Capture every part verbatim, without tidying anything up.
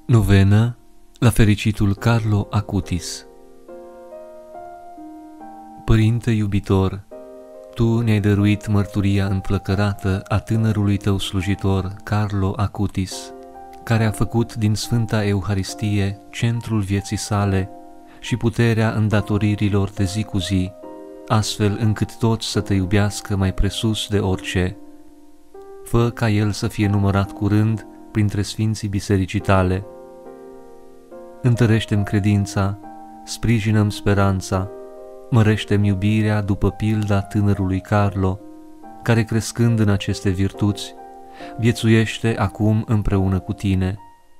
Novenă la fericitul Carlo Acutis. Părinte iubitor, Tu ne-ai dăruit mărturia înflăcărată a tânărului Tău slujitor, Carlo Acutis, care a făcut din Sfânta Euharistie centrul vieții sale și puterea îndatoririlor de zi cu zi, astfel încât toți să Te iubească mai presus de orice. Fă ca el să fie numărat curând printre sfinții bisericii Tale. Întărește-mi credința, sprijină-mi speranța, mărește-mi iubirea după pilda tânărului Carlo, care, crescând în aceste virtuți, viețuiește acum împreună cu Tine.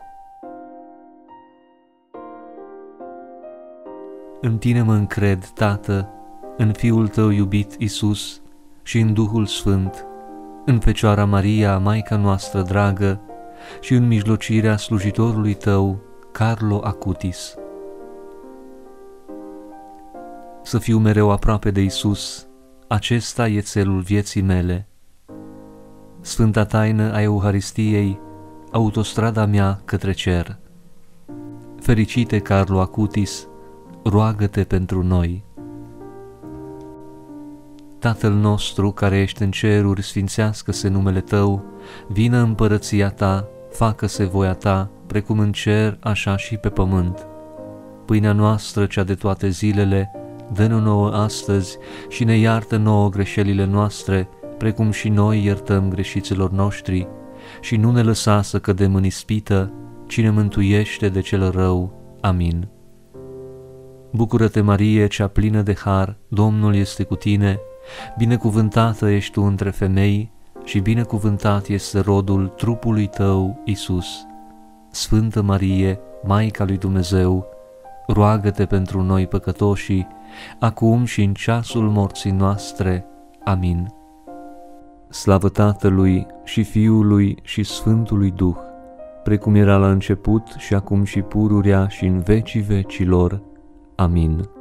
În Tine mă încred, Tată, în Fiul Tău iubit Iisus și în Duhul Sfânt, în Fecioara Maria, Maica noastră dragă, și în mijlocirea slujitorului Tău, Carlo Acutis. Să fiu mereu aproape de Iisus, acesta e țelul vieții mele. Sfânta taină a Euharistiei, autostrada mea către cer. Fericite Carlo Acutis, roagă-te pentru noi. Tatăl nostru care ești în ceruri, sfințească-se numele Tău, vină împărăția Ta, facă-se voia Ta, precum în cer, așa și pe pământ. Pâinea noastră, cea de toate zilele, dă-ne nouă astăzi și ne iartă nouă greșelile noastre, precum și noi iertăm greșiților noștri, și nu ne lăsa să cădem în ispită, ci ne mântuiește de cel rău. Amin. Bucură-te, Marie, cea plină de har, Domnul este cu tine, binecuvântată ești tu între femei și binecuvântat este rodul trupului tău, Iisus. Sfântă Marie, Maica lui Dumnezeu, roagă-te pentru noi păcătoșii, acum și în ceasul morții noastre. Amin. Slavă Tatălui și Fiului și Sfântului Duh, precum era la început și acum și pururea și în vecii vecilor. Amin.